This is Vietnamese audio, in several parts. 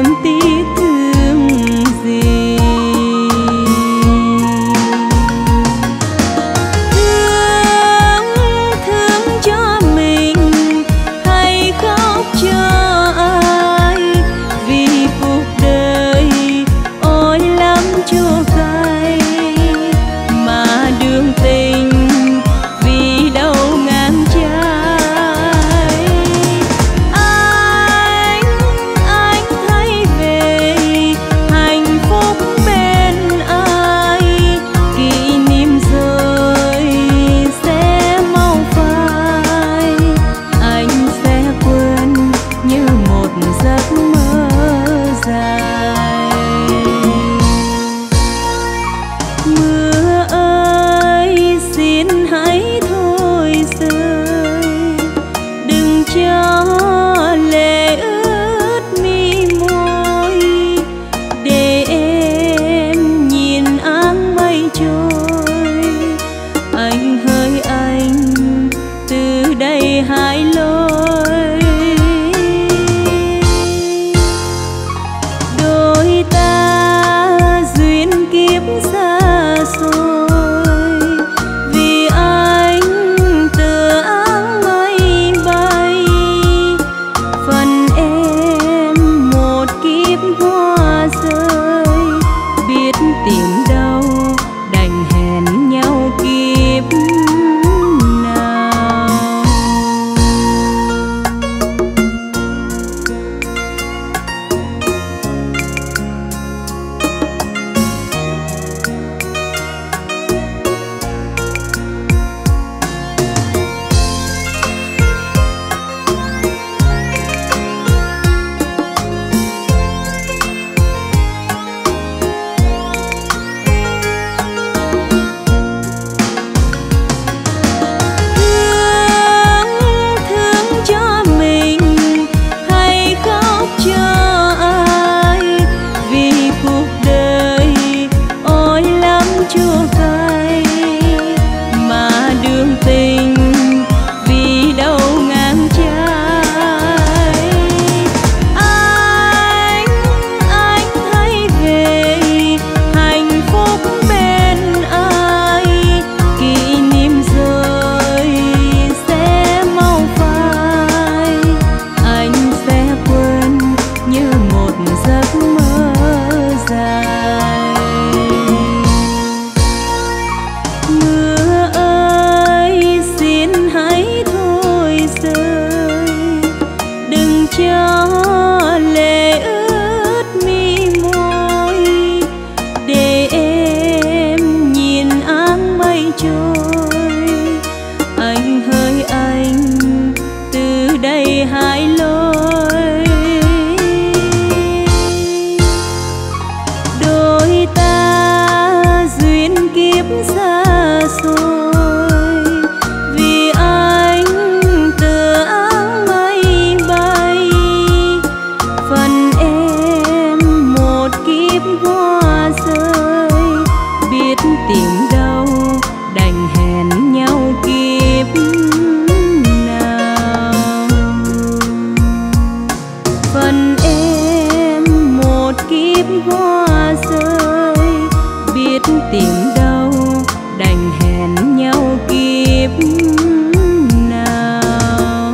tiếc thương gì. Thương cho mình hay khóc cho ai, vì cuộc đời ôi lắm chua cay, mà đường tình vì đâu ngang trái. Anh hãy về hạnh phúc bên ai, kỷ niệm rồi sẽ mau phai, anh sẽ quên như một giấc mơ dài. Mưa ơi xin hãy thôi rơi, đừng cho lệ ướt mi môi, để em nhìn áng mây trôi. Anh hỡi anh từ đây hai lối, đôi ta duyên kiếp xa xôi, vì anh từ áng mây bay, phần em một kiếp hoa rơi, biết tìm đâu đành hẹn nhau kiếp nào. Thương cho mình hay khóc cho ai, vì cuộc đời ôi lắm chua cay, mà đường tình vì đâu ngang trái. Anh hãy về hạnh phúc bên ai, kỷ niệm rồi sẽ mau phai, anh sẽ quên như một giấc mơ dài. Mưa ơi xin hãy thôi rơi, đừng cho lệ ướt mi môi, để em nhìn áng mây trôi. Anh hỡi anh từ đây hai lối, đôi ta duyên kiếp xa xôi, vì anh từ áng mây bay, phần em một kiếp hoa rơi, biết tìm đâu đành hẹn nhau kiếp nào. Phần em một kiếp hoa rơi, biết tìm đâu đành hẹn nhau kiếp nào.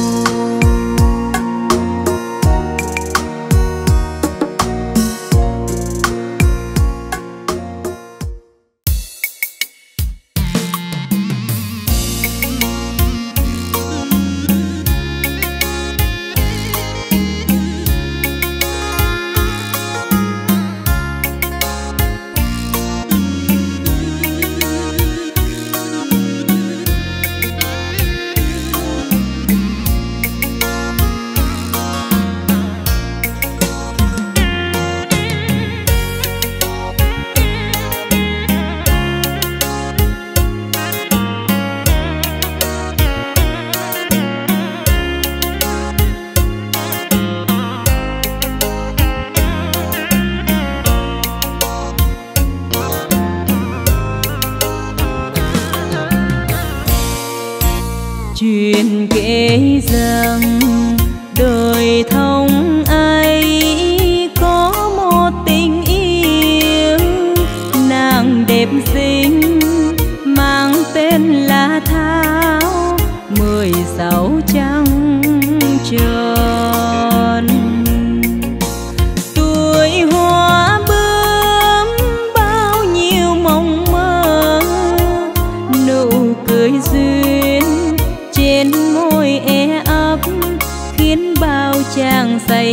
Chuyện kể rằng đời thông ấy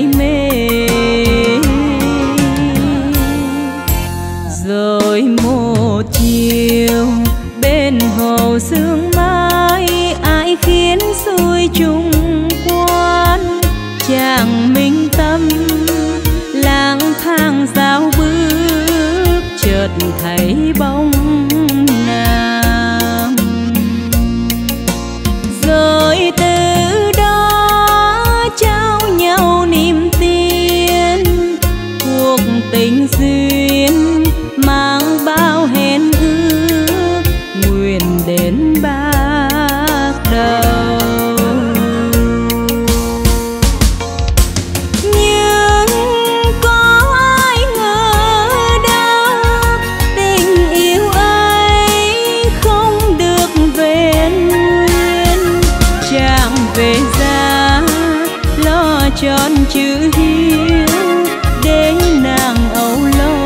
say mê. Rồi một chiều bên hồ sương mai, ai khiến xuôi chung quan. Chàng minh tâm lang thang dạo bước, chợt thấy bóng nàng. Rồi từ đó trao nhau niềm tin, cuộc tình duyên mang bao hẹn ước, nguyện đến bạc đầu. Nhưng có ai ngờ đâu tình yêu ấy không được vẹn nguyên. Chàng về ra lo tròn chữ hiếu để nàng âu lo.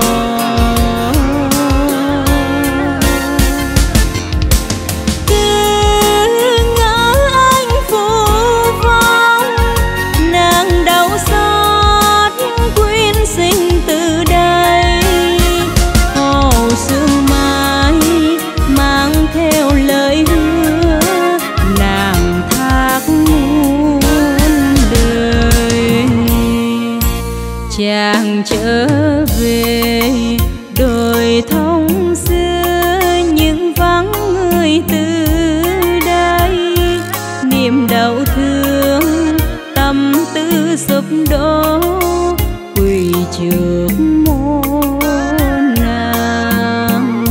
Chàng trở về đồi thông xưa, nhưng vắng người từ đây. Niềm đau thương tâm tư sụp đổ, quỳ trước môn nàng.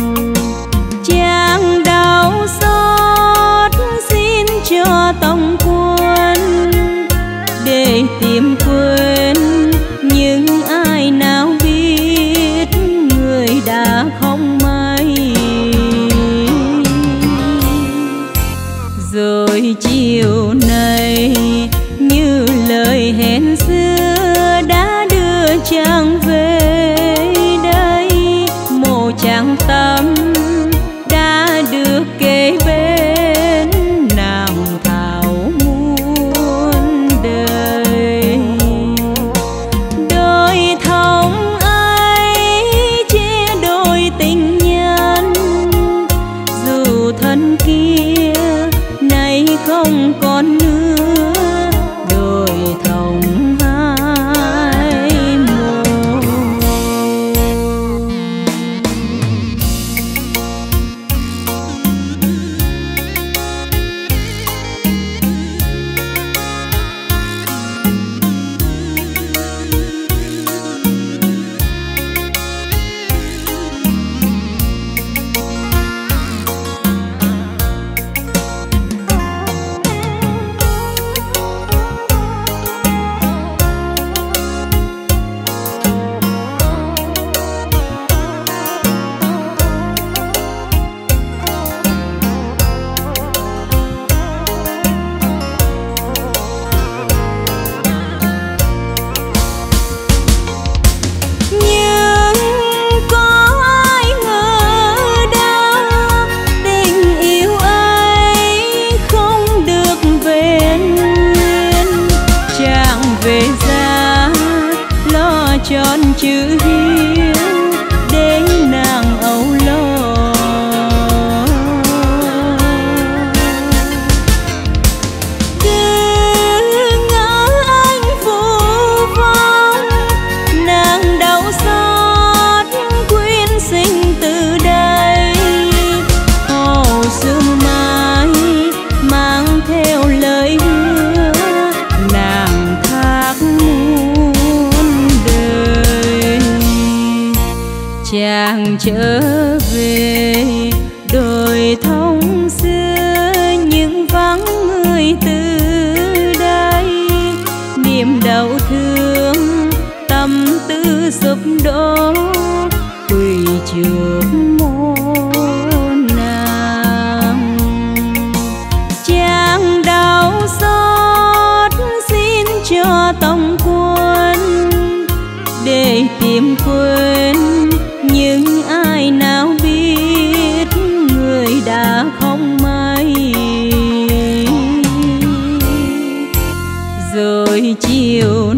Chàng đau xót xin cho tòng quân để tìm quên, nhưng ai nào biết người đã không may. Rồi chiều nay như lời hẹn xưa đã đưa chàng về đây. Mộ chàng tâm đã được kề bên, nàng thảo muôn đời. Đôi thông ấy chia đôi tình nhân, dù thân kia nay không còn nữa. Đôi thông hai một. Tròn chữ hiếu để nàng âu lo. Cứ ngỡ anh phù vong, nàng đau xót quyến sinh từ đây. Hồ sương mai mang theo lời hứa, nàng thác chàng trở về đồi thông xưa, nhưng vắng người từ đây. Niềm đau thương tâm tư sụp đổ, quỳ trước môn nàng. Chàng đau xót xin cho tòng quân để tìm quên, nhưng ai nào biết người đã không may. Rồi chiều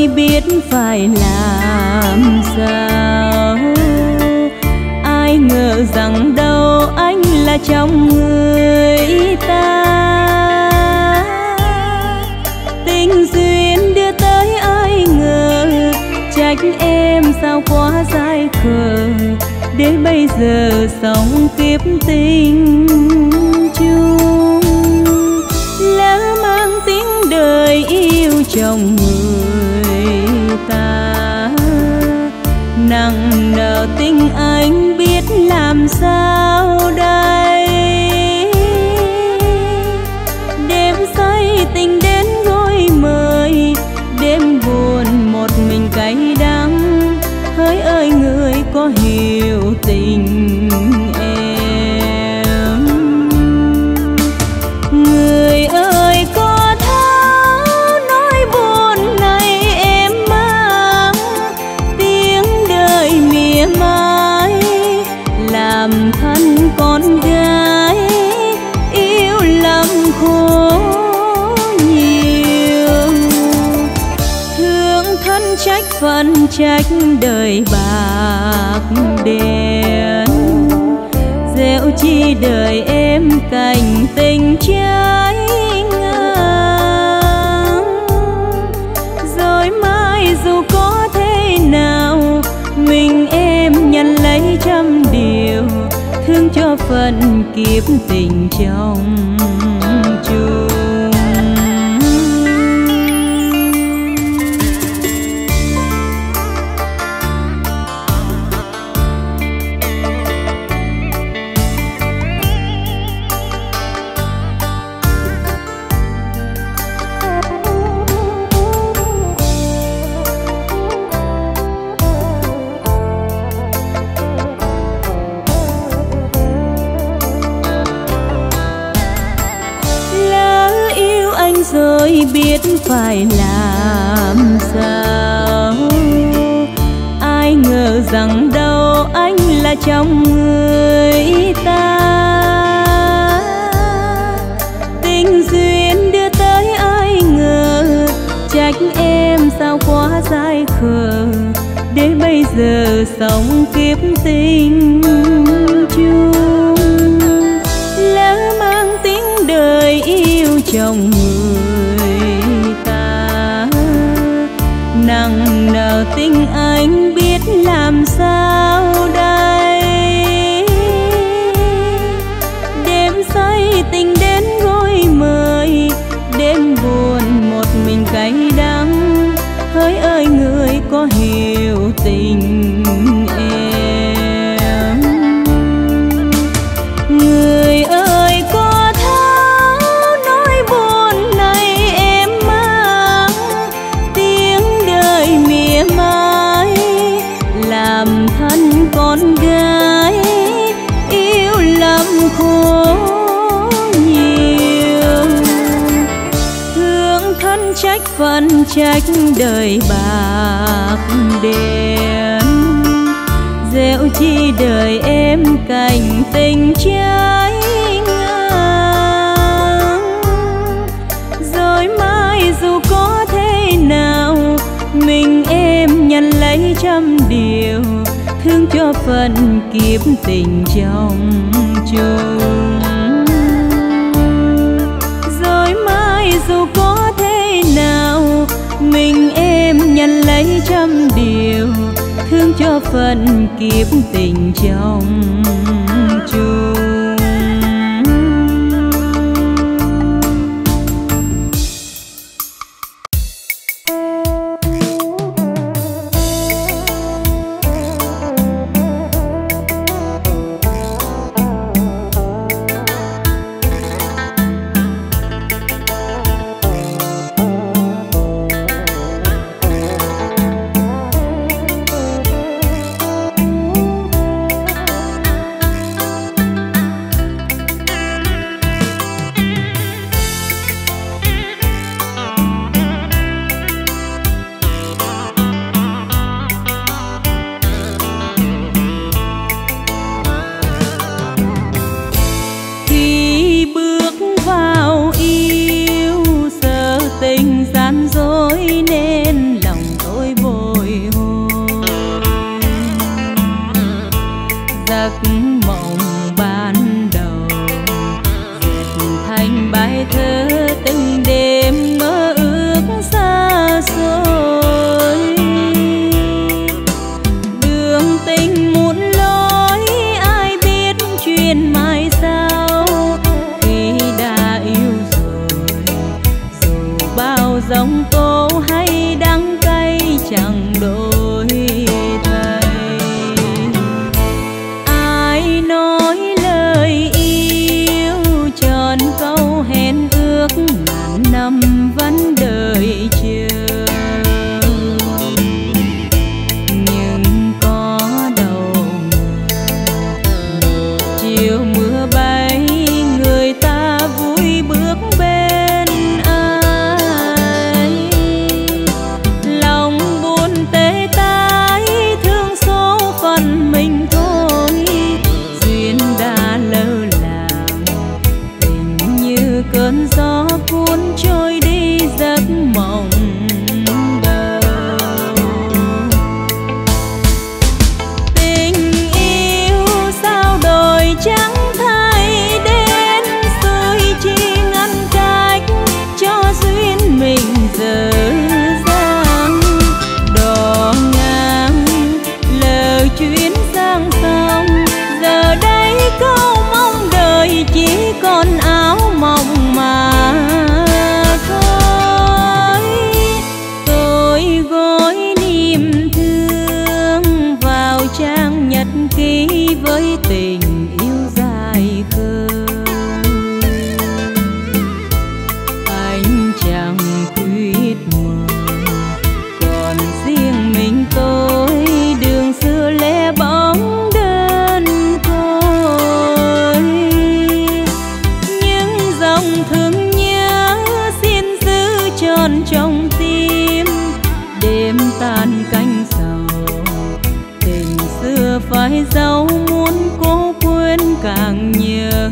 rồi biết phải làm sao. Ai ngờ rằng đâu anh là trong người ta. Tình duyên đưa tới ai ngờ, trách em sao quá dại khờ, để bây giờ sống kiếp tình chung. Lỡ mang tiếng đời yêu chồng người ta, nặng nợ tình anh biết làm sao đây. Đêm say tình đến gối mời, đêm buồn một mình cay đắng. Hỡi ơi người có hiểu tình em. Người ơi có thấu nỗi buồn này em mang, tiếng đời mỉa mai làm thân con gái yêu lắm khổ nhiều. Thương thân trách phận trách đời bạc đèn, dẫu chi đời em cảnh tình trái ngang. Rồi mai dù có thế nào, mình em nhận lấy trăm điều, thương cho phận kiếp tình trong chung. Rồi biết phải làm sao. Ai ngờ rằng đâu anh là trong người ta. Tình duyên đưa tới ai ngờ, trách em sao quá dại khờ, để bây giờ sống kiếp tình chung. Lỡ mang tiếng đời yêu chồng người ta, nặng nợ tình anh biết làm sao đây. Đêm say tình đến gối mời, đêm buồn một mình cay đắng. Hỡi ơi người có hiểu tình em. Người ơi có thấu nỗi buồn này em mang, tiếng đời mỉa mai làm thân con gái yêu lắm khổ nhiều. Thương thân trách phận trách đời bạc đèn, dẫu chi đời em cảnh tình trái ngang. Rồi mai dù có thế nào, mình em nhận lấy trăm điều, thương cho phận kiếp tình trong chung. Rồi mai dù có thế nào, mình em nhận lấy trăm điều, thương cho phận kiếp tình trong chung. giấc mộng ban đầu, dệt thành bài thơ từng đêm mơ ước xa xôi. Đường tình muôn lối ai biết chuyện mai sau, khi đã yêu rồi dù bao giông tố hay đắng cay chẳng đổi thay. Ai nói lời yêu tròn câu hẹn ước ngàn năm vẫn đợi chờ, nhưng có đâu ngờ chiều mưa bay người ta vui bước bên ai. Lòng buồn tê tái thương số phận mình thôi, duyên đã lỡ làng tình như cơn gió cuốn trôi đi giấc mộng đầu. Tình yêu sao đổi chẳng thay đến, rồi chỉ ngăn cách cho duyên mình dở dang. Đò ngang lời chuyến sang sông, giờ đây câu mong đời chỉ còn áo mộng mà thôi. Tôi gối niềm thương vào trang nhật ký với tình yêu dài khơi. Anh chẳng quyết mời, còn riêng mình tôi đường xưa lẻ bóng đơn côi. Những dòng thương nhớ xin giữ tròn trong tim, đêm tan canh sầu tình xưa phải dấu, muốn cố quên càng nhớ.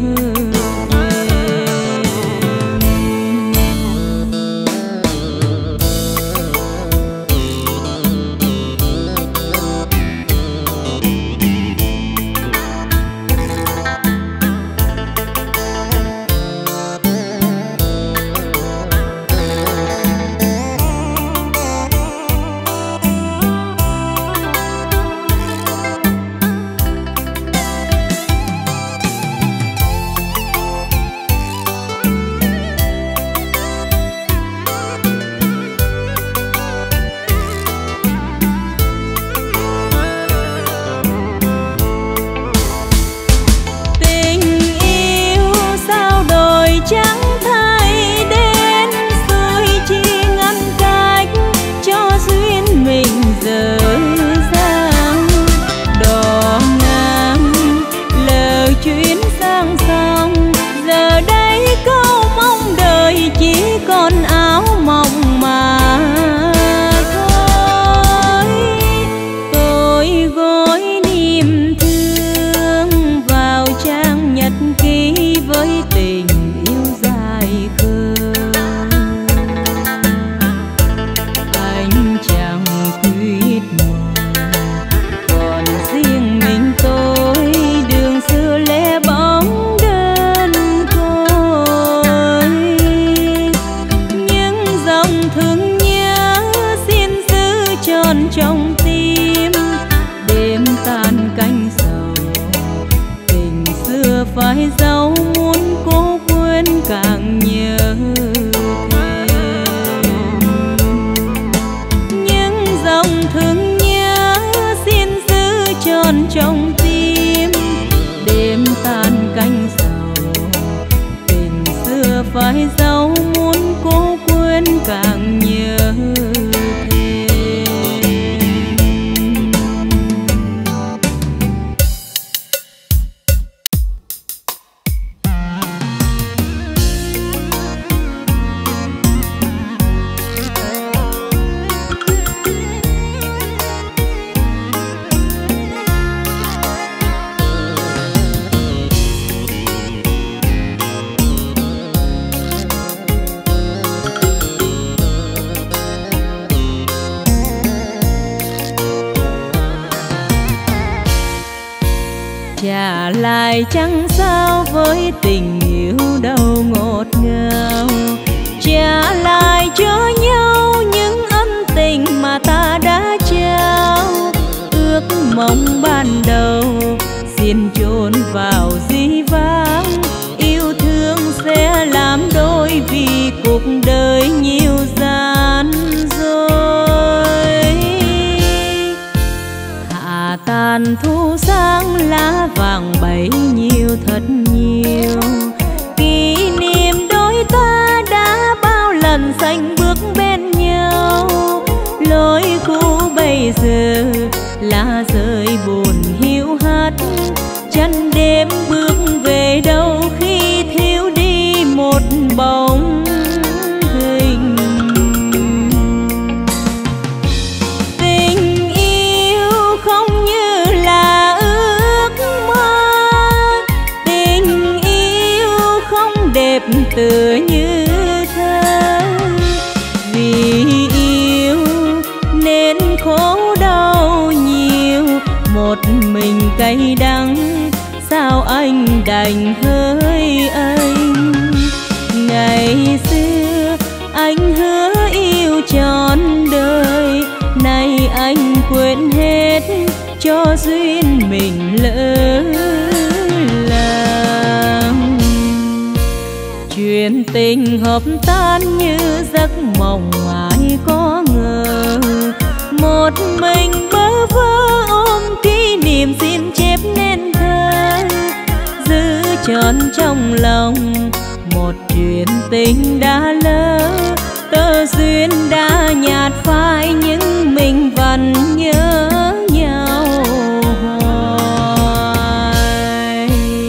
Trong tim đêm tan canh sầu, tình xưa phải dấu, muốn cố quên càng nhớ thêm. Những dòng thương nhớ xin giữ tròn trong tim, đêm tan canh sầu tình xưa phải dấu, muốn cố quên càng nhớ thêm. trả lại chẳng sao với tình yêu đâu ngọt ngào. Trả lại cho nhau những ân tình mà ta đã trao. Ước mong ban đầu xin chôn vào dĩ vãng. Yêu thương sẽ làm đôi vì cuộc đời nhiều gian dối. Hạ tàn thu sáng lá vàng bay nhiều thật nhiều. Kỷ niệm đôi ta đã bao lần sánh bước bên nhau. Lối cũ bây giờ lá rơi buồn hiu hắt. Chân đêm bước về đâu khi thiếu đi một bóng hình. Tình yêu không như là ước mơ. Tình yêu không đẹp tựa như thơ. Vì yêu nên khổ đau nhiều, một mình cay đắng. Sao anh đành hỡi anh. Ngày xưa anh hứa yêu trọn đời. Nay anh quên hết cho duyên mình lỡ làng. Chuyện tình hợp tan như giấc mộng ai có ngờ. Một mình bơ vơ ôm kỷ niệm xin chép nên thơ. Giữ trọn trong lòng một chuyện tình đã lỡ. Tơ duyên đã nhạt phai nhưng mình vẫn nhớ nhau hoài.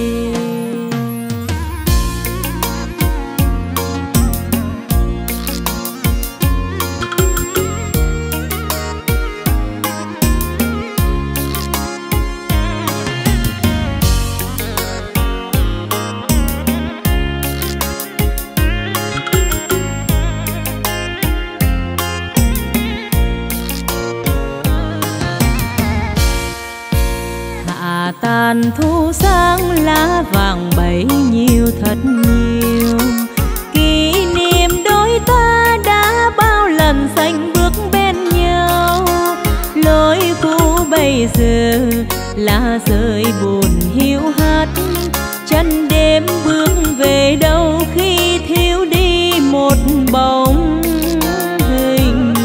Tàn thu sáng lá vàng bay nhiều thật nhiều. Kỷ niệm đôi ta đã bao lần sánh bước bên nhau. Lối cũ bây giờ lá rơi buồn hiu hắt. Chân đêm bước về đâu khi thiếu đi một bóng hình.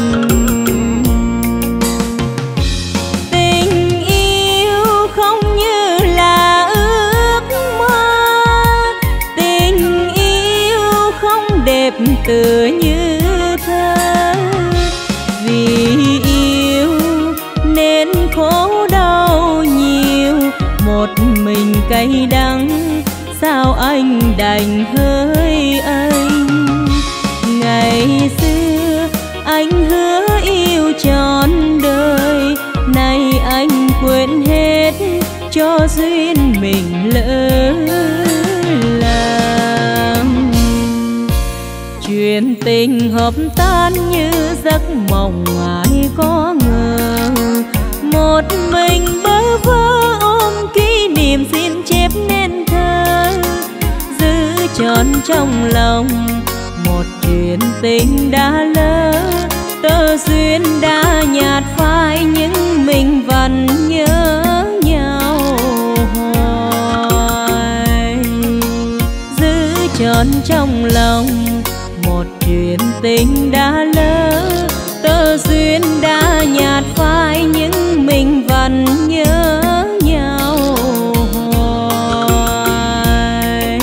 Tình yêu không như là ước mơ. Tình yêu không đẹp tựa như thơ. Vì yêu nên khổ đau nhiều, một mình cay đắng. Sao anh đành hỡi anh. Ngày xưa anh hứa yêu trọn đời. Nay anh quên hết cho duyên mình lỡ làng. Chuyện tình hợp tan như giấc mộng ai có ngờ. Một mình bơ vơ ôm kỷ niệm xin chép nên thơ. Giữ trọn trong lòng một chuyện tình đã lỡ. Tơ duyên đã nhạt phai nhưng mình vẫn nhớ nhau hoài. Giữ trọn trong lòng một chuyện tình đã lỡ. Tơ duyên đã nhạt phai nhưng mình vẫn nhớ nhau hoài.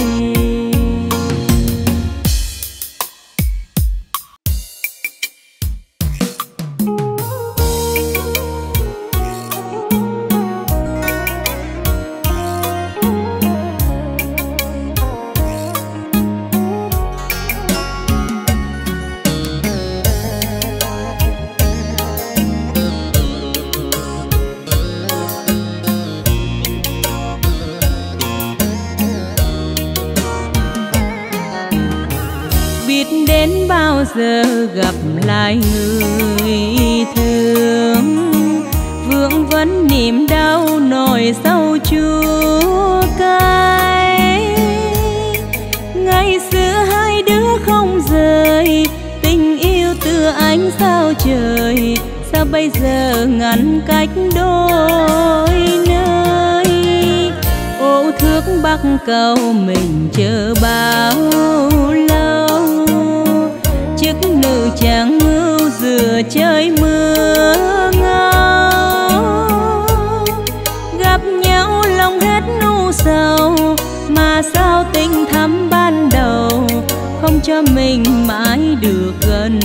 Đến bao giờ gặp lại người thương. Vương vẫn niềm đau nỗi sâu chua cay. Ngày xưa hai đứa không rời, tình yêu từ ánh sao trời, sao bây giờ ngăn cách đôi nơi. Ô thước Bắc Cầu mình chờ bao lâu, chức nữ chàng ngưu dừa chơi mưa ngâu. Gặp nhau lòng hết nu sầu, mà sao tình thắm ban đầu không cho mình mãi được gần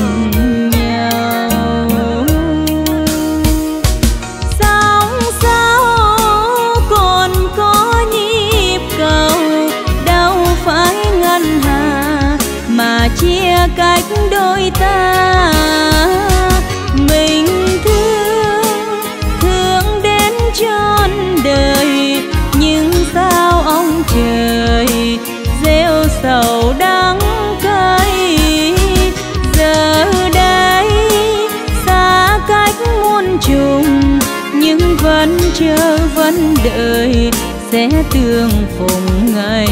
nhau. Sóng sao còn có nhịp cầu, đâu phải ngân hà mà chia cách đôi ta. Mình thương đến trọn đời, nhưng sao ông trời gieo sầu đắng cay. Giờ đây xa cách muôn trùng, nhưng vẫn chờ vẫn đợi sẽ tương phùng ngày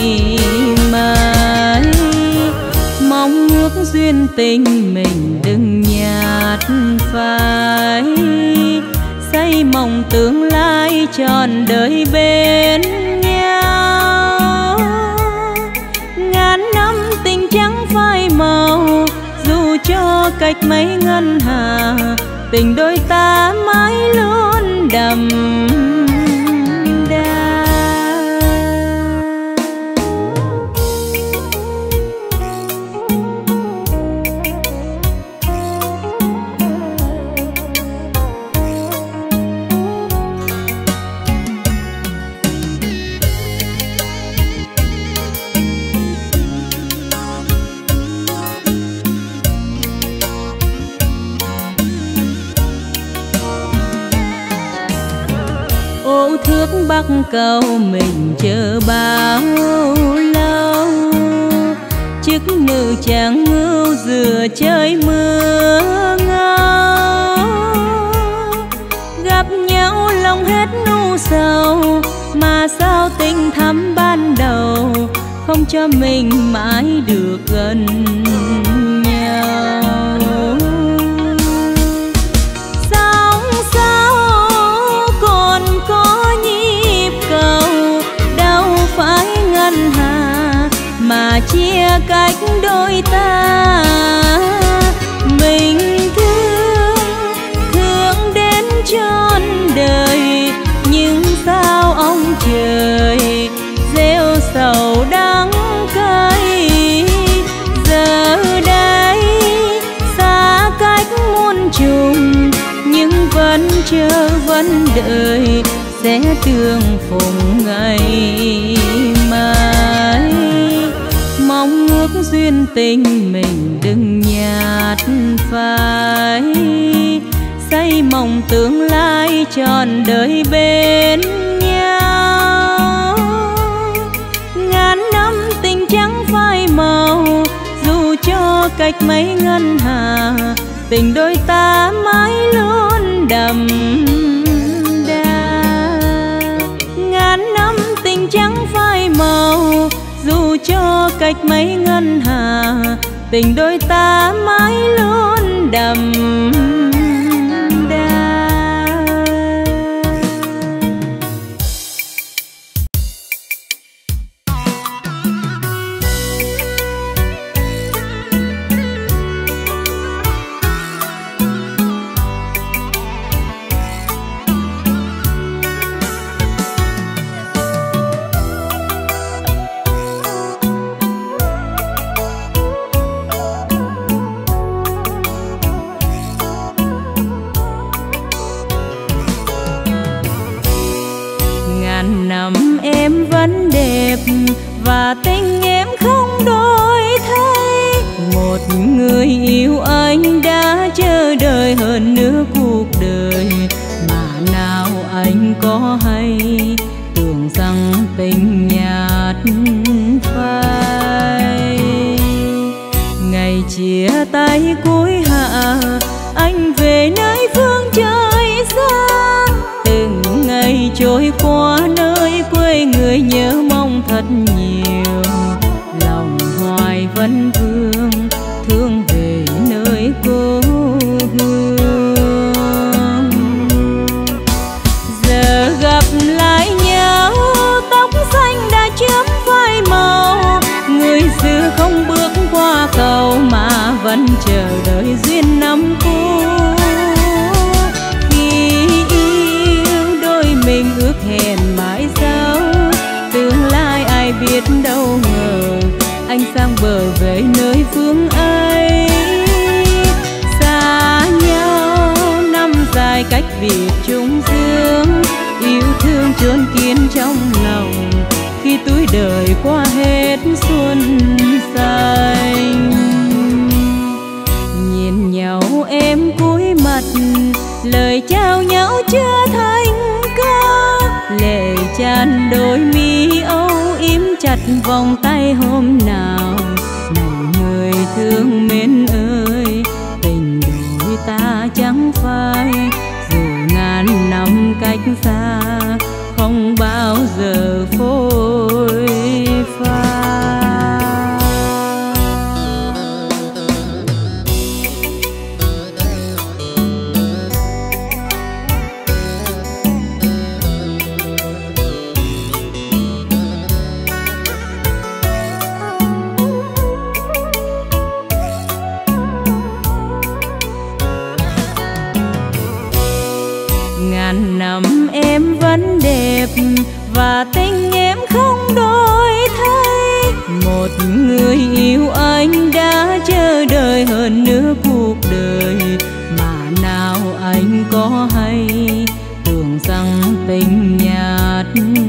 mai. Mong ước duyên tình mình đừng nhạt phai, xây mộng tương lai trọn đời bên nhau. Ngàn năm tình chẳng phai màu, dù cho cách mấy ngân hà, tình đôi ta mãi luôn đậm đà. Ô thước Bắc Cầu mình chờ bao lâu, chức nữ chàng ngưu dừa chơi mưa ngâu. Gặp nhau lòng hết nu sầu, mà sao tình thắm ban đầu không cho mình mãi được gần nhau. Sóng sao còn có nhịp cầu, đâu phải ngân hà mà chia cách đôi ta. Mình thương đến trọn đời, nhưng sao ông trời gieo sầu đắng cay. Giờ đây xa cách muôn trùng, nhưng vẫn chờ vẫn đợi sẽ tương phùng ngày mai. Mong ước duyên tình mình đừng nhạt phai, xây mộng tương lai trọn đời bên nhau. Ngàn năm tình chẳng phai màu, dù cho cách mấy ngân hà, tình đôi ta mãi luôn đậm đà. Ngàn năm tình chẳng phai màu, dù cho cách mấy ngân hà, tình đôi ta mãi luôn đậm đà. Năm em vẫn đẹp và tình em không đổi thay. Một người yêu anh đã chờ đợi hơn nửa cuộc đời, mà nào anh có hay tưởng rằng tình nhạt phai. Ngày chia tay cuối hạ anh về nơi phương trời xa, người nhớ mong thật nhiều, lòng hoài vẫn vương thương về nơi cô hương. Giờ gặp lại nhau tóc xanh đã chớm phai màu, người xưa không bước qua cầu mà vẫn chờ đợi duyên năm cũ. Khi yêu đôi mình ước hẹn mãi sau, tương lai ai biết đâu ngờ anh sang bờ về nơi phương ấy. Xa nhau năm dài cách biệt chung dương, yêu thương chôn kín trong lòng khi tuổi đời qua hết xuân xanh. Nhìn nhau em cúi mặt, lời chào nhau chưa thành ca, lệ tràn đôi mi âu im chặt vòng tay hôm nào. Này người thương mến ơi, tình đôi ta chẳng phai, dù ngàn năm cách xa không bao giờ phôi pha. Ngàn năm em vẫn đẹp và tình em không đổi thay. Một người yêu anh đã chờ đợi hơn nửa cuộc đời, mà nào anh có hay tưởng rằng tình nhạt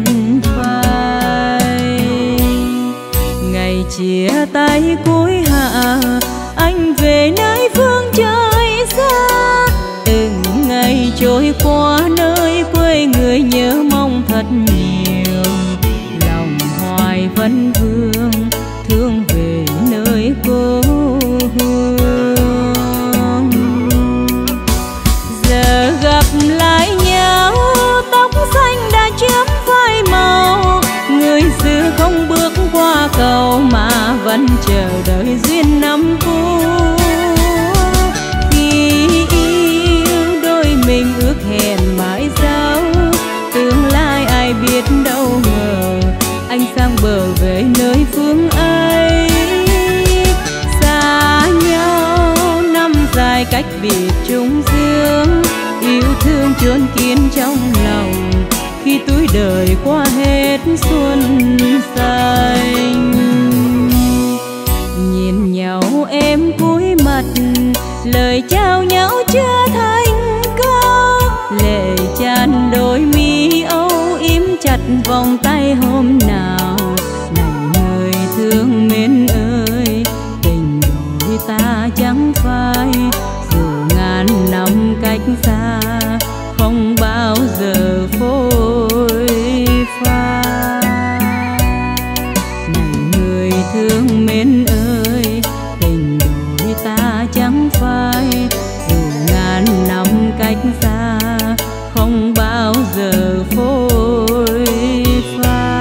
phai. Ngày chia tay cuối hạ anh về nơi phương trời xa, từng ngày trôi qua nơi quê người nhớ mong thật nhiều, lòng hoài vẫn vương thương về nơi cô hương. Giờ gặp lại nhau tóc xanh đã chớm phai màu, người xưa không bước qua cầu mà vẫn chờ đợi duyên năm cũ. Mình ước hẹn mãi sau, tương lai ai biết đâu ngờ anh sang bờ về nơi phương ấy. Xa nhau năm dài cách biệt chung dương, yêu thương chôn kín trong lòng khi tuổi đời qua hết xuân xanh. Nhìn nhau em cúi mặt, lời chào nhau chưa thành câu, lệ tràn đôi mi âu im chặt vòng tay hôm nào. Này người thương mến ơi, tình đôi ta chẳng phai, dù ngàn năm cách xa không bao giờ phôi pha. Này người thương mến ơi, tình đôi ta chẳng phai, dù ngàn năm cách xa không bao giờ phôi pha.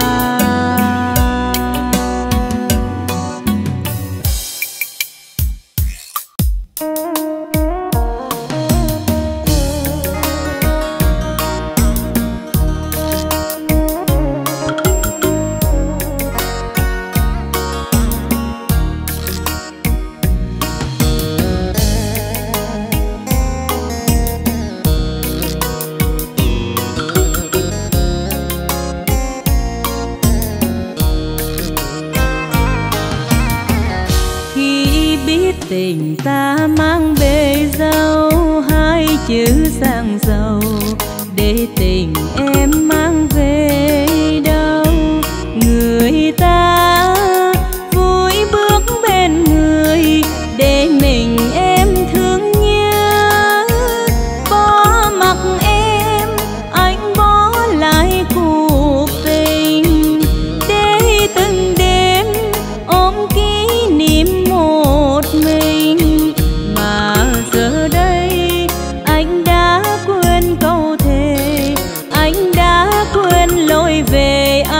Tình ta mang bề dâu, hai chữ sang giàu, để tình em mang về đâu. Người ta vui bước bên người, để mình em thương nhớ. Bỏ mặc em, anh bỏ lại cuộc tình, để từng đêm ôm kỷ niệm một mình. Mà giờ đây anh đã quên câu thề, anh đã quên lối về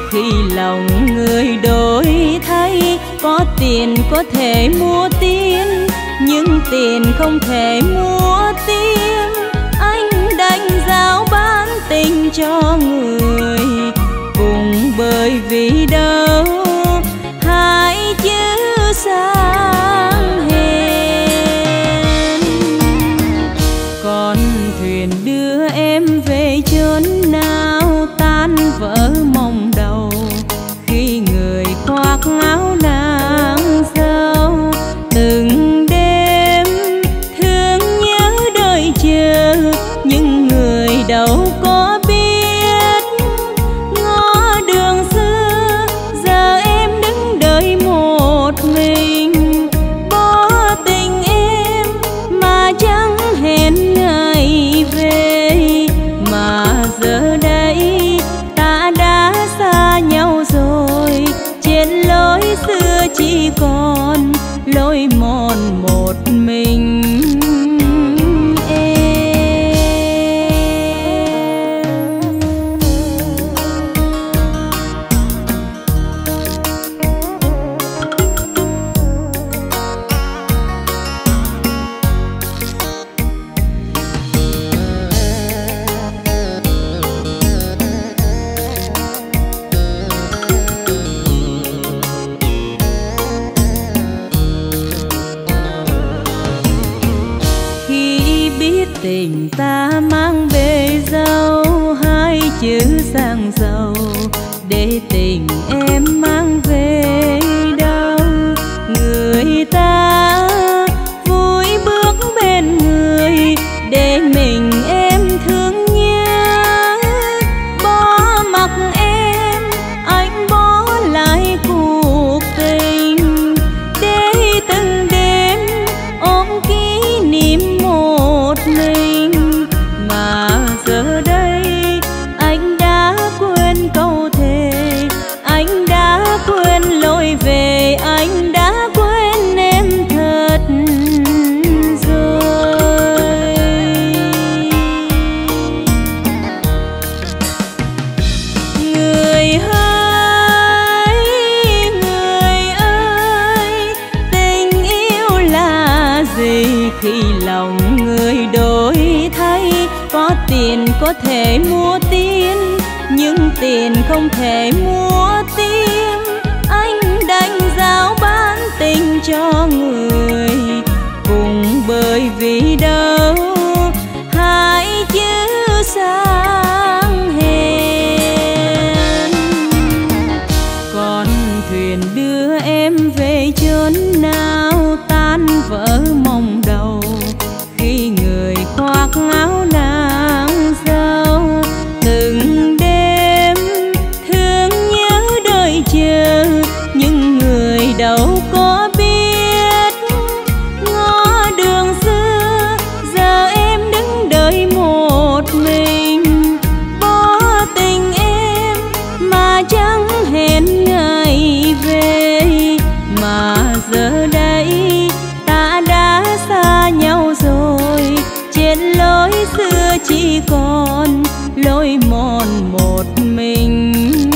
khi lòng người đổi thay. Có tiền có thể mua tiếng, nhưng tiền không thể mua tiếng. Anh đành giao bán tình cho người, cùng bởi vì đâu hai chữ sang hèn. Con thuyền đưa em về chốn nào tan vỡ mộng đầu, khi người khoác áo nàng dâu. Từng đêm thương nhớ đợi chờ, nhưng người đâu có biết. Ngõ đường xưa giờ em đứng đợi một mình, bỏ tình em mà chẳng hẹn ngày về. Mà giờ đây ta đã xa nhau rồi, trên lối xưa chỉ còn lối mòn một mình em. Tình ta mang bề dâu, hai chữ sang giàu, để tình em mang về đâu. Người ta vui bước bên người, để mình em thương nhớ. Bỏ mặc em, anh bỏ lại cuộc tình, để từng đêm ôm kỷ niệm một mình. Mà giờ đây anh đã quên câu thề, anh đã quên lối về, anh đã quên em thật rồi. Người ơi, tình yêu là gì khi lòng người đổi thay. Có tiền có thể mua tiếng, nhưng tiền không thể mua tiếng. Anh đành giao bán tình cho người, cùng bởi vì đâu hai chữ sang hèn. Con thuyền đưa em về chốn nào tan vỡ mộng đầu, khi người khoác áo nàng dâu. Từng đêm thương nhớ đợi chờ, nhưng người đâu có biết. Ngõ đường xưa giờ em đứng đợi một mình, bỏ tình em mà chẳng hẹn ngày về. Mà giờ đây ta đã xa nhau rồi, trên lối xưa chỉ còn lối mòn một mình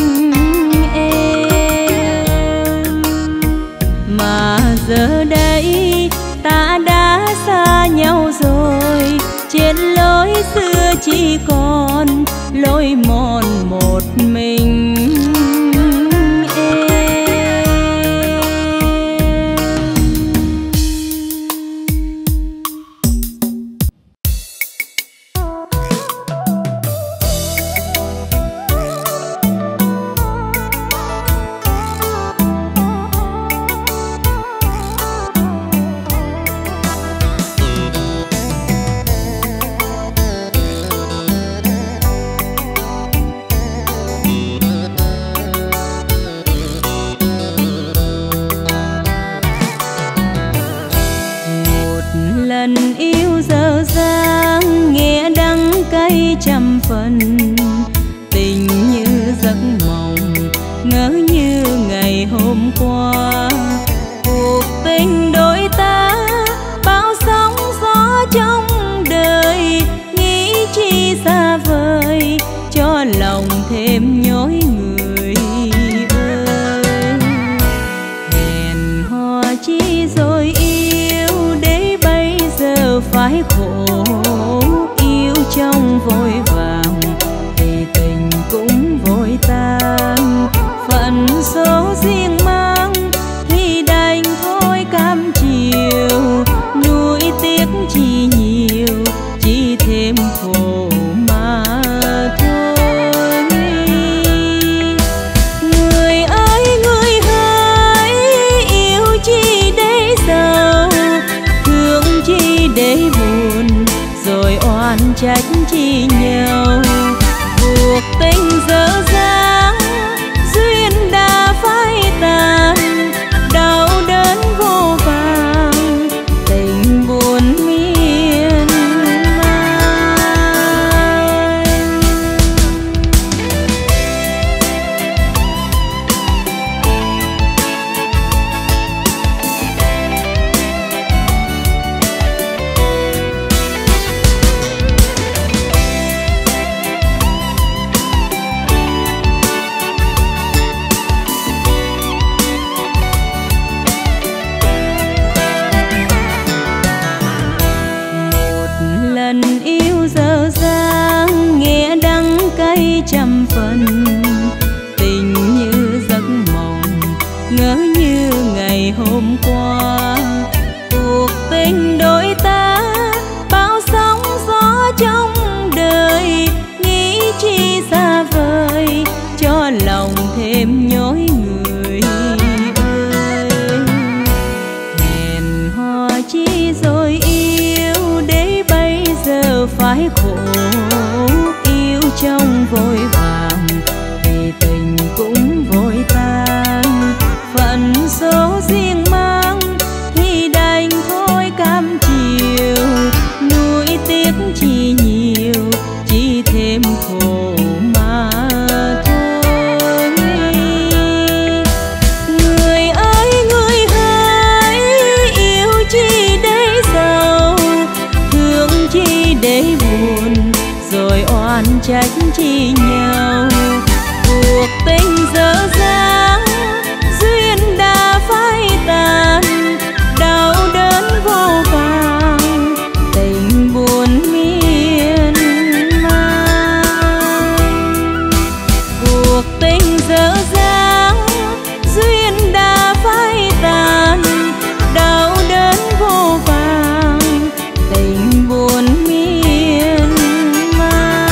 em. Mà giờ đây ta đã xa nhau rồi, trên lối xưa chỉ còn lối mòn một mình em. Lần yêu dở dang nghe đắng cay trăm phần, tình như giấc mộng ngỡ như ngày hôm qua. Cuộc tình đôi ta bao sóng gió trong đời, nghĩ chi xa vời cho lòng thêm nhói người. trăm phần. Tình như giấc mộng ngỡ như ngày hôm qua, cuộc tình đôi ta bao sóng gió trong đời. Nghĩ chi xa vời cho lòng thêm nhói người ơi. Hẹn hò chi rồi yêu để bây giờ phải khổ, yêu trong vội vàng thì tình cũng vội tan. Phận số riêng mang thì đành thôi cam chịu, nuối tiếc chi nhiều chỉ thêm khổ mà thôi. Người ơi người hãy yêu chi để giàu, thương chi để buồn, rồi oan trách chi nhau. Cuộc tình dở dang duyên đã phai tàn, đau đớn vô vàn tình buồn miên man. Cuộc tình dở dang duyên đã phai tàn, đau đớn vô vàn tình buồn miên man.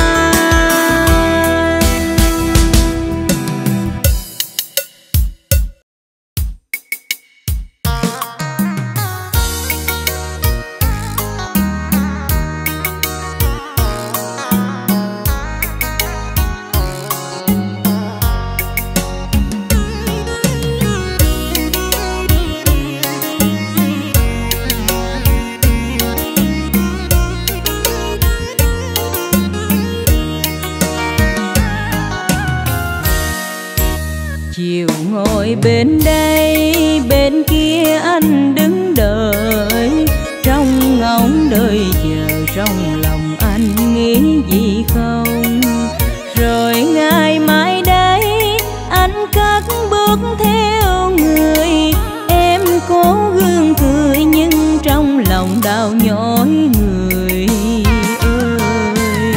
Chiều ngồi bên đây bên kia anh đứng đợi, trong ngóng đợi chờ trong lòng anh nghĩ gì không. Rồi ngày mai đây anh cất bước theo người, em cố gương cười nhưng trong lòng đau nhói người ơi.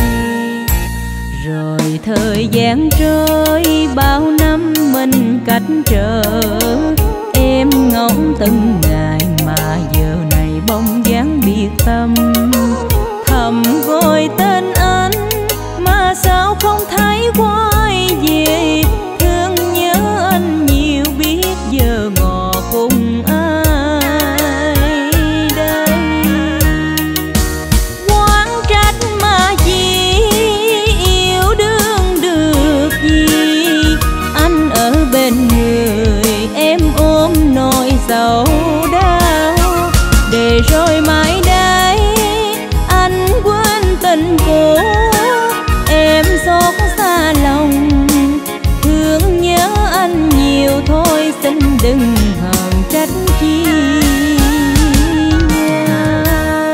Rồi thời gian trôi bao năm mình cách trở, em ngóng từng ngày mà giờ này bóng dáng biệt tâm. Thầm gọi tên anh mà sao không thấy quay về, thương nhớ anh nhiều biết giờ ngọ cùng ai đây. Oán trách mà gì yêu đương được gì, anh ở bên người em ôm nỗi sầu đau. Để rồi mãi đây anh quên tình cũ, em xót xa lòng thương nhớ anh nhiều thôi, xin đừng hờn trách chi nhau.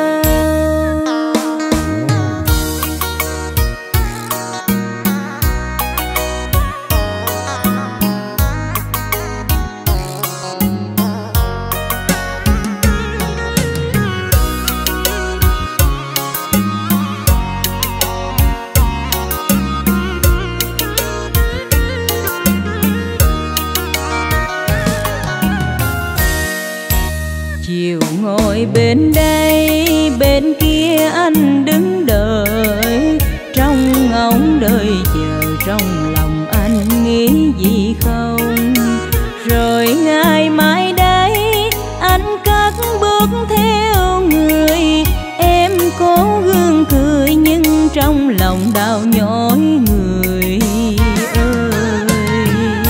Chiều ngồi bên đây bên kia anh đứng đợi, trong ngóng đợi chờ trong lòng anh nghĩ gì không. Rồi ngày mai đây anh cất bước theo người, em cố gương cười nhưng trong lòng đau nhói người ơi.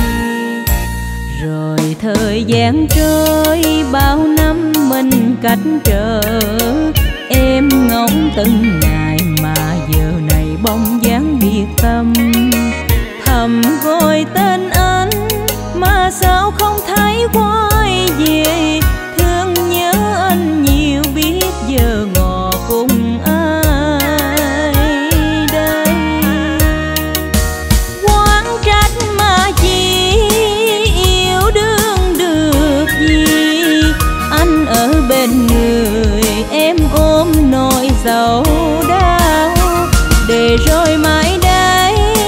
Rồi thời gian trôi bao năm mình cách trở, em ngóng từng ngày mà giờ này bóng dáng biệt tâm. Thầm gọi tên anh mà sao không thấy quay về, thương nhớ anh nhiều biết giờ ngọ cùng ai đây. Oán trách mà chỉ yêu đương được gì, anh ở bên người em ôm nỗi sầu đau. Để rồi mãi đây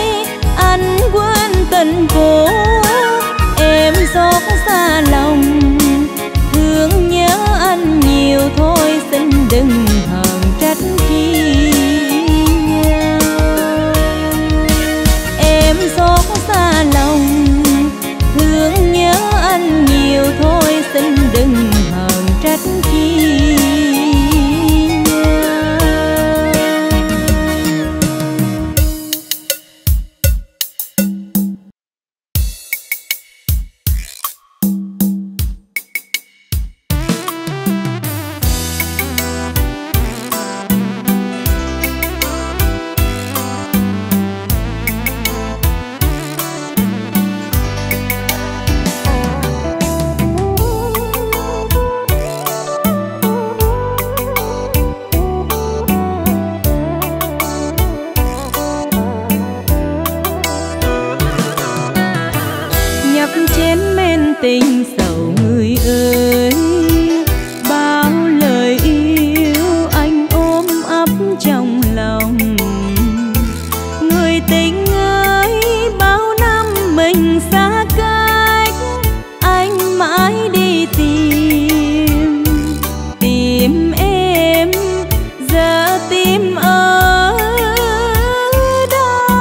tình sầu người ơi. Bao lời yêu anh ôm ấp trong lòng. Người tình ơi, bao năm mình xa cách, anh mãi đi tìm. Tìm em, giờ tìm ở đâu?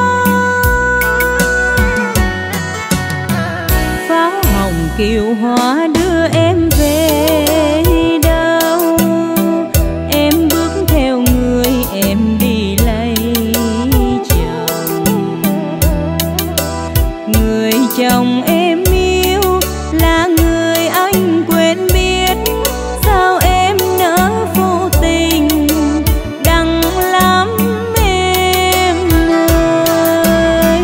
Pháo hồng kiều hoa đưa em về đâu? Em bước theo người em đi lấy chồng. Người chồng em yêu là người anh quen biết. Sao em nỡ vô tình, đắng lắm em ơi.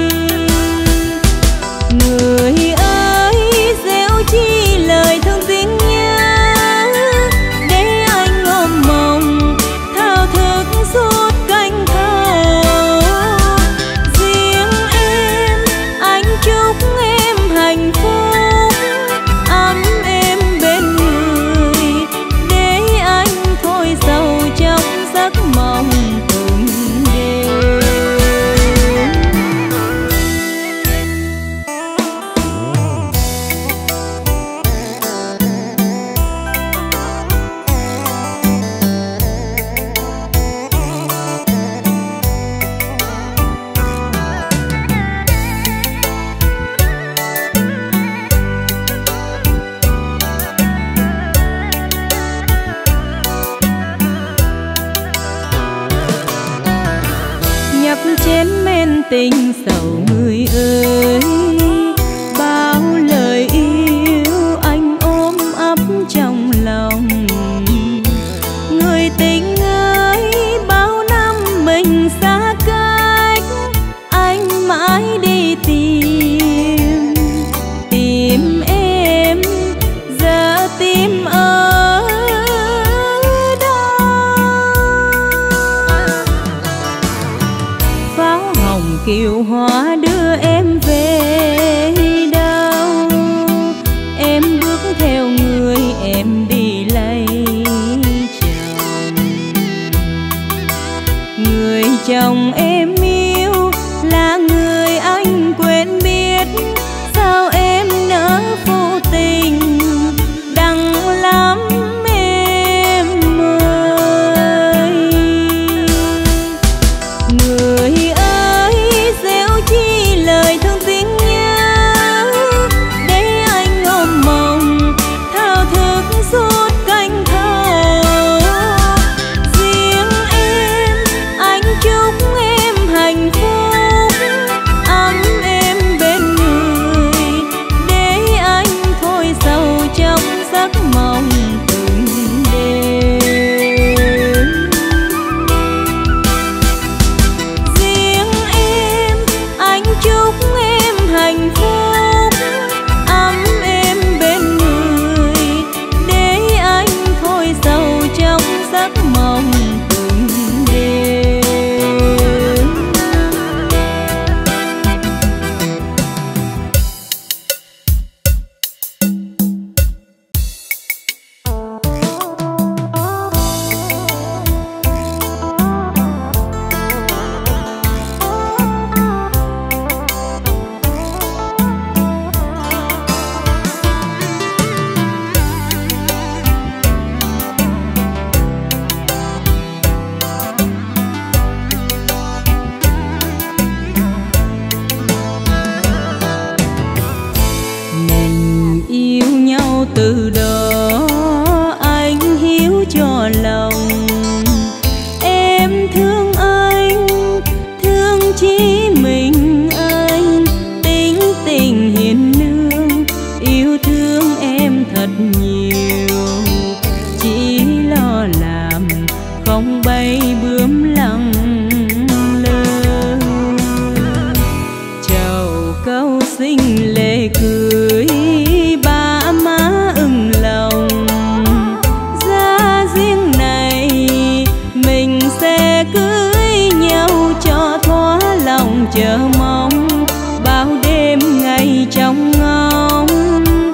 Người ơi, gieo chi lời thương tiếng nhớ, để anh ôm mộng thao thức suốt canh thâu. Riêng em, anh chúc em hạnh phúc, ấm êm bên người, để anh thôi sầu trong giấc mộng từng đêm. Nhấp chén men tình sầu người ơi. Bao lời yêu anh ôm ấp trong lòng. Người tình ơi, bao năm mình xa cách, anh mãi đi tìm. Tìm em, giờ tìm ở đâu? Pháo hồng kiều hoa đưa em về đâu? Em bước theo người em đi lấy chồng. Người chồng em yêu là người anh quen biết. Sao em nỡ vô tình, đắng lắm em ơi. Người ơi, gieo chi lời thương tiếng nhớ, để anh ôm mộng thao thức suốt canh thâu. Riêng em, anh chúc em hạnh phúc, ấm êm bên người, để anh thôi sầu trong giấc mộng từng đêm. Riêng em, anh chúc em hạnh phúc, ấm êm bên người, để anh thôi sầu trong giấc mộng từng đêm. Mình yêu nhau từ đó, anh hiếu cho lòng. Em thương anh, thương chỉ mình anh. Tính tình hiền lương, yêu thương em thật nhiều. Chỉ lo làm không bay bướm lẳng lơ. Chầu câu xinh lệ cưới, ba má ưng lòng. Ra riêng này mình sẽ cưới nhau cho thỏa lòng chờ mong. Bao đêm ngày trong ngóng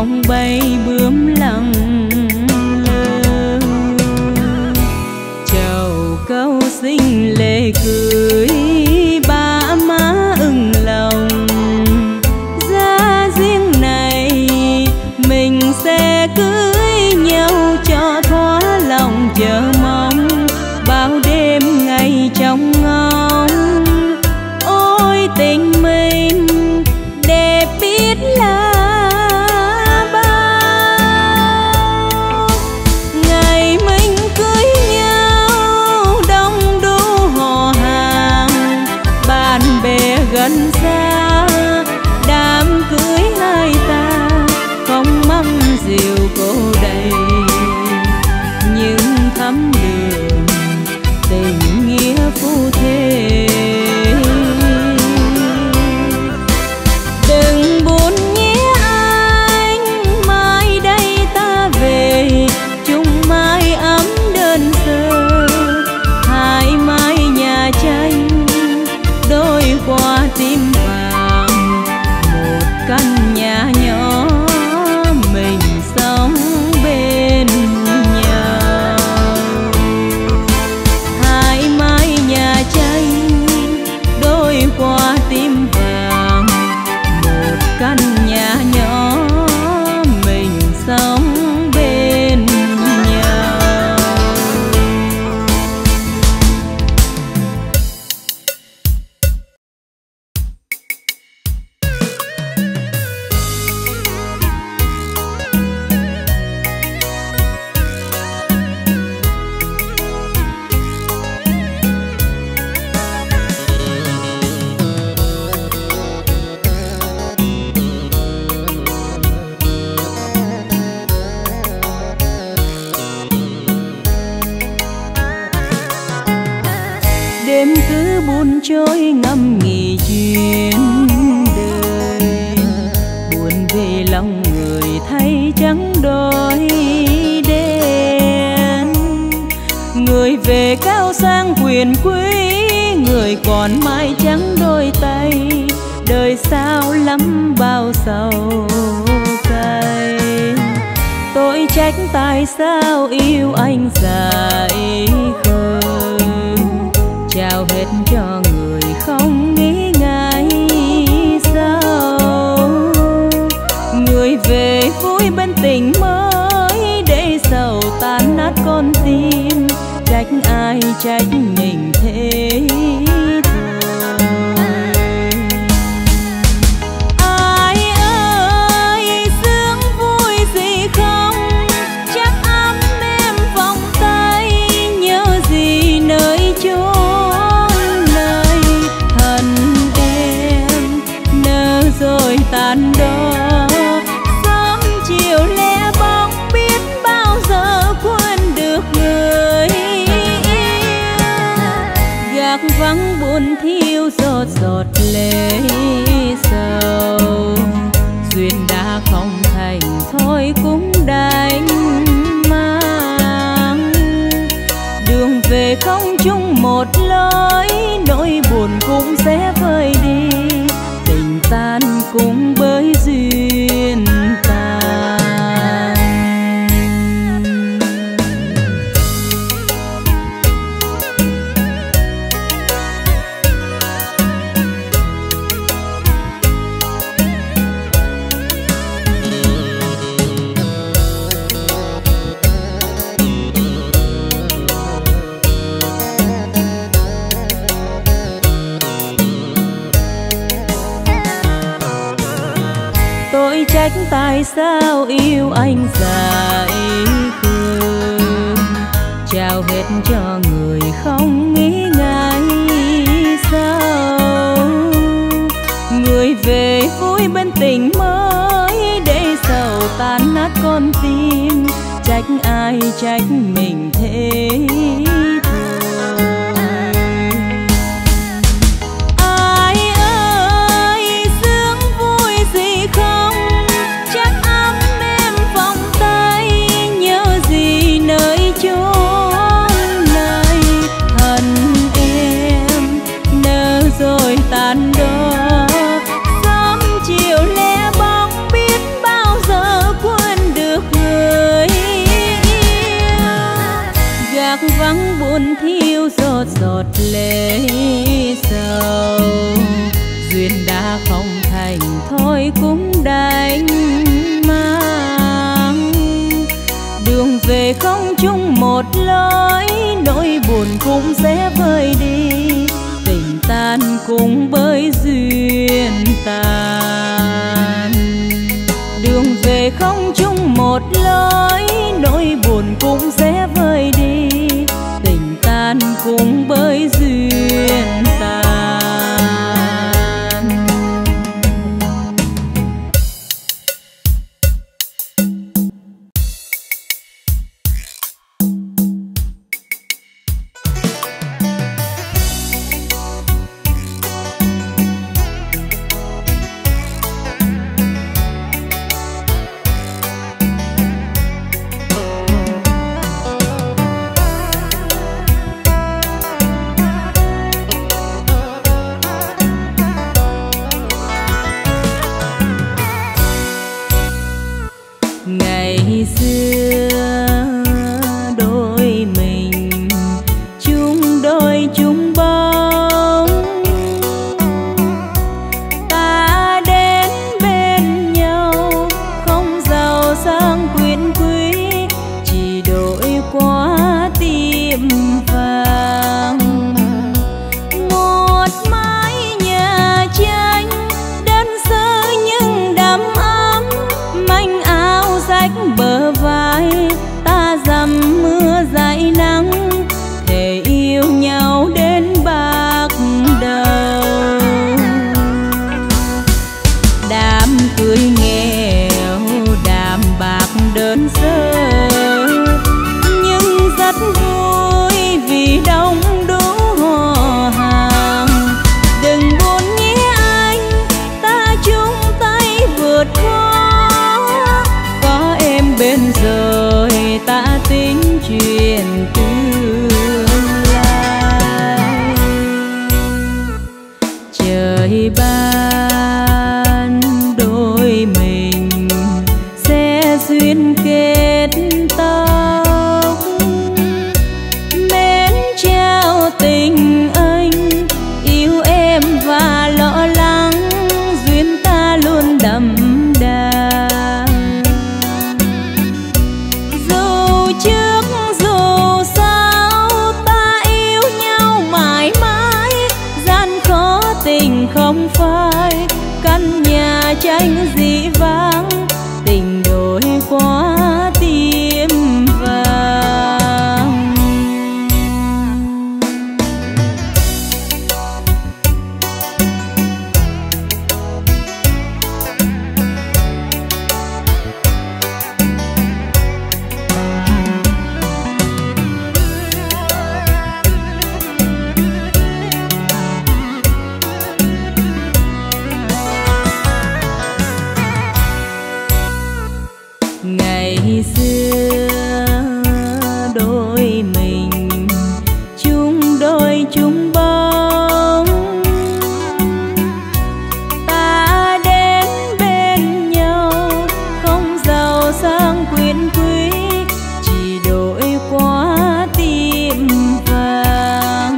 mong bay bướm lặng lơ. Chầu câu xinh lệ cười ba má ưng lòng, ra riêng này mình sẽ cưới nhau cho thỏa lòng chờ mong bao đêm ngày trong ngóng. Ôi tình mình đẹp biết là bao, ngày mình cưới nhau đông đủ họ hàng bạn bè gần xa. Đám cưới hai ta không mâm rượu cô đầy, nhưng thắm đường tình nghĩa phu thê. Đừng buồn nhé anh, mai đây ta về chung mái ấm đơn sơ. Hai mái nhà tranh đôi qua tim vàng, một căn nhà nhỏ mình sống bên nhau. Hai mái nhà tranh đôi qua tim vàng, một căn nhà nhỏ mình sống bên nhau. Đêm cứ buồn trôi ngâm nghĩ chuyện đời, buồn về lòng người thấy trắng đôi đen. Người về cao sang quyền quý, người còn mãi trắng đôi tay. Đời sao lắm bao sầu cay, tôi trách tại sao yêu anh dại khờ. Trao hết cho người không nghĩ ngại sao, người về vui bên tình mới để sầu tan nát con tim. Trách ai trách mình thế thôi. Ai ơi sướng vui gì không, chắc ấm em vòng tay. Nhớ gì nơi chốn này thân em nỡ rồi tàn đó. Sớm chiều lẻ bóng biết bao giờ quên được người yêu. Gác vắng buồn thiêu giọt giọt lệ sầu, duyên đã không thành thôi cũng đành mang. Đường về không chung một lối, nỗi buồn cũng sẽ vơi đi. Tình tan cũng bởi duyên tàn. Tôi trách tại sao yêu anh dại khờ. Trao hết cho người không nghĩ ngại sao, người về vui bên tình mới để sầu tan nát con tim. Trách ai trách mình thế thôi. Ai ơi sướng vui gì không, chắc ấm em vòng tay. Nhớ gì nơi chốn này thân em nỡ rồi tàn đó. Sớm chiều lẻ bóng biết bao giờ một lối, nỗi buồn cũng sẽ vơi đi, tình tan cũng bởi duyên tàn. Đường về không chung một lối, nỗi buồn cũng sẽ vơi đi, tình tan cũng bởi duyên tàn. Ngày xưa đôi mình chung đôi chung bóng, ta đến bên nhau không giàu sang quyền quý, chỉ đổi qua tim vàng. Một mái nhà tranh đơn sơ nhưng đầm ấm, manh áo rách bờ vai, ta dầm mưa dãi nắng, thề yêu nhau đến bạc đầu. Đám cưới nghèo, đám bạc đơn sơ, nhưng rất vui vì đông đủ họ hàng. Đừng buồn nhé anh, ta chung tay vượt qua, có em bên rồi ta tính chuyện tương lai. Trời ban đôi mình sẽ duyên kết tóc, mến trao tình anh, yêu em và lo lắng, duyên ta luôn đậm đà. Dù trước dù sau ta yêu nhau mãi mãi, gian khó tình không phai, căn nhà tranh dĩ vãng, tình đổi qua tim vàng. Ngày xưa đôi mình chung đôi chung bóng, ta đến bên nhau không giàu sang quyền quý, chỉ đổi qua tim vàng.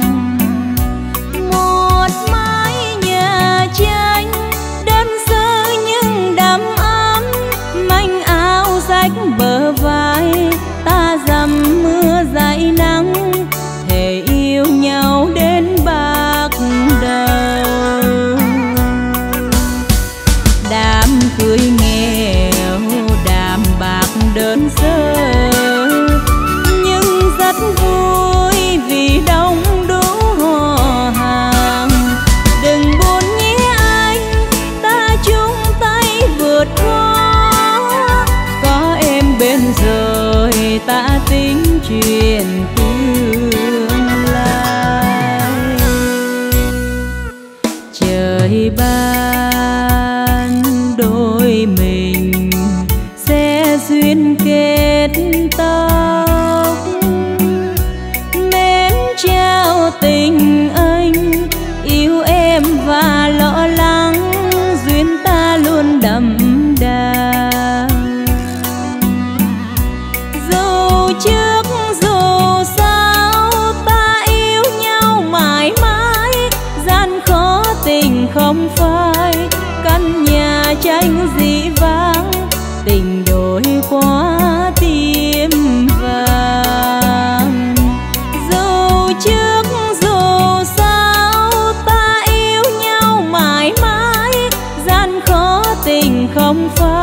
Một mái nhà tranh đơn sơ nhưng đầm ấm, manh áo rách bờ vai, ta dầm mưa dãi nắng, thề yêu nhau đến bạc đầu. Đám cưới nghèo, đám bạc đơn sơ, nhưng rất vui vì đông đủ họ hàng. Đừng buồn nhé anh, ta chung tay vượt qua, có em bên rồi ta tính chuyện tương lai. Trời ban đôi mình sẽ duyên kết tóc, mến trao tình anh, yêu em và lo lắng, duyên ta luôn đậm đà. Dù trước dù sau ta yêu nhau mãi mãi, gian khó tình không phai, căn nhà tranh dĩ vãng, trước dù sao ta yêu nhau mãi mãi, gian khó tình không phai.